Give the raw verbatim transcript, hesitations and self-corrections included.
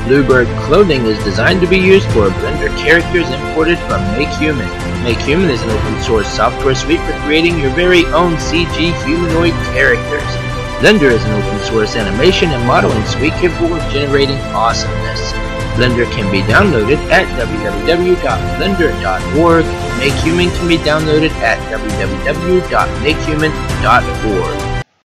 BlueBird clothing is designed to be used for Blender characters imported from MakeHuman. MakeHuman is an open source software suite for creating your very own C G humanoid characters. Blender is an open source animation and modeling suite capable of generating awesomeness. Blender can be downloaded at w w w dot blender dot org. MakeHuman can be downloaded at w w w dot makehuman dot org.